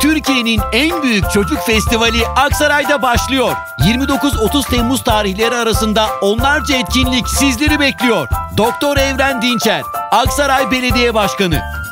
Türkiye'nin en büyük çocuk festivali Aksaray'da başlıyor. 29-30 Temmuz tarihleri arasında onlarca etkinlik sizleri bekliyor. Doktor Evren Dinçer, Aksaray Belediye Başkanı.